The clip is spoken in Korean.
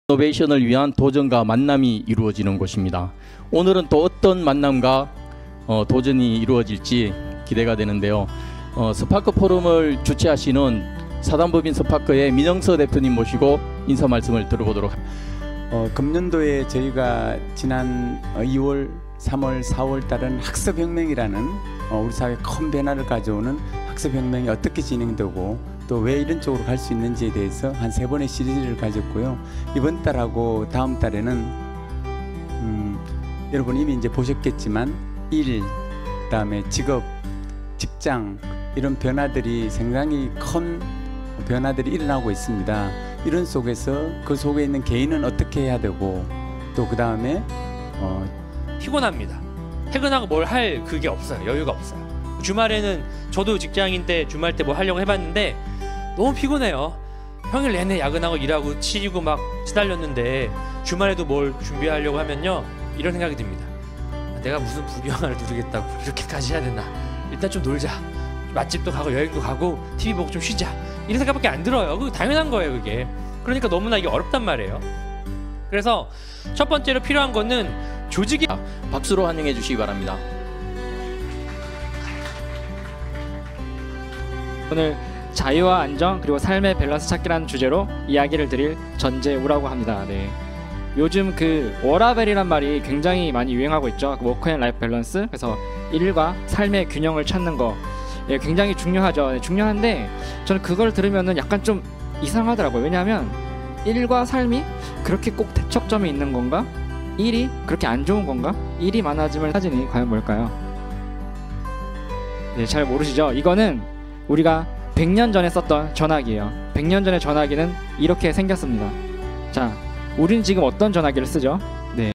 이노베이션을 위한 도전과 만남이 이루어지는 곳입니다. 오늘은 또 어떤 만남과 도전이 이루어질지 기대가 되는데요. 스파크 포럼을 주최하시는 사단법인 스파크의 민영서 대표님 모시고 인사 말씀을 들어보도록 하겠습니다. 금년도에 저희가 지난 2월, 3월, 4월 달은 학습혁명이라는 우리 사회에 큰 변화를 가져오는 학습혁명이 어떻게 진행되고 또 왜 이런 쪽으로 갈 수 있는지에 대해서 한 3번의 시리즈를 가졌고요. 이번 달하고 다음 달에는 여러분 이미 이제 보셨겠지만 일, 그다음에 직업, 직장 이런 변화들이 상당히 큰 변화들이 일어나고 있습니다. 이런 속에서 그 속에 있는 개인은 어떻게 해야 되고 또 그 다음에 피곤합니다. 퇴근하고 뭘 할 그게 없어요. 여유가 없어요. 주말에는 저도 직장인 때 주말 때 뭐 하려고 해봤는데 너무 피곤해요. 평일 내내 야근하고 일하고 치이고 막 시달렸는데 주말에도 뭘 준비하려고 하면요 이런 생각이 듭니다. 내가 무슨 부귀영화를 누리겠다고 이렇게까지 해야 되나. 일단 좀 놀자. 맛집도 가고 여행도 가고 TV 보고 좀 쉬자. 이런 생각밖에 안 들어요. 그거 당연한 거예요 그게. 그러니까 너무나 이게 어렵단 말이에요. 그래서 첫 번째로 필요한 거는 조직이 박수로 환영해 주시기 바랍니다. 오늘 자유와 안정 그리고 삶의 밸런스 찾기라는 주제로 이야기를 드릴 전재우라고 합니다. 네. 요즘 그 워라밸이란 말이 굉장히 많이 유행하고 있죠. 워크 앤 라이프 밸런스. 그래서 일과 삶의 균형을 찾는 거 굉장히 중요하죠. 네, 중요한데 저는 그걸 들으면은 약간 좀 이상하더라고요. 왜냐하면 일과 삶이 그렇게 꼭 대척점이 있는 건가? 일이 그렇게 안 좋은 건가? 일이 많아지면 사진이 과연 뭘까요? 네, 잘 모르시죠? 이거는 우리가 100년 전에 썼던 전화기예요. 100년 전의 전화기는 이렇게 생겼습니다. 자, 우린 지금 어떤 전화기를 쓰죠? 네.